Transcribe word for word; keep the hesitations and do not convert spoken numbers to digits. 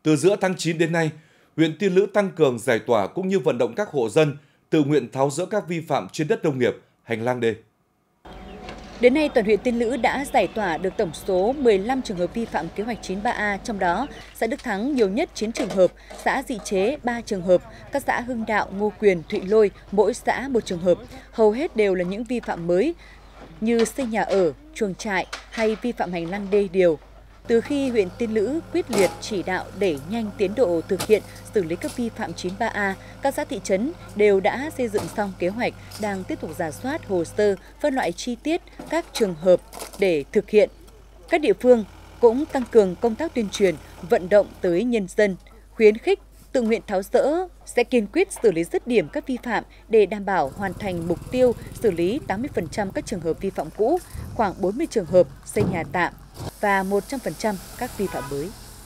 Từ giữa tháng chín đến nay, huyện Tiên Lữ tăng cường giải tỏa cũng như vận động các hộ dân tự nguyện tháo dỡ các vi phạm trên đất nông nghiệp, hành lang đê. Đến nay, toàn huyện Tiên Lữ đã giải tỏa được tổng số mười lăm trường hợp vi phạm kế hoạch chín ba A, trong đó xã Đức Thắng nhiều nhất chín trường hợp, xã Dị Chế ba trường hợp, các xã Hưng Đạo, Ngô Quyền, Thụy Lôi mỗi xã một trường hợp. Hầu hết đều là những vi phạm mới như xây nhà ở, chuồng trại hay vi phạm hành lang đê điều. Từ khi huyện Tiên Lữ quyết liệt chỉ đạo đẩy nhanh tiến độ thực hiện xử lý các vi phạm chín ba A, các xã thị trấn đều đã xây dựng xong kế hoạch, đang tiếp tục rà soát hồ sơ, phân loại chi tiết các trường hợp để thực hiện. Các địa phương cũng tăng cường công tác tuyên truyền, vận động tới nhân dân, khuyến khích tự nguyện tháo dỡ, sẽ kiên quyết xử lý dứt điểm các vi phạm để đảm bảo hoàn thành mục tiêu xử lý tám mươi phần trăm các trường hợp vi phạm cũ, khoảng bốn mươi trường hợp xây nhà tạm và một trăm phần trăm các vi phạm mới.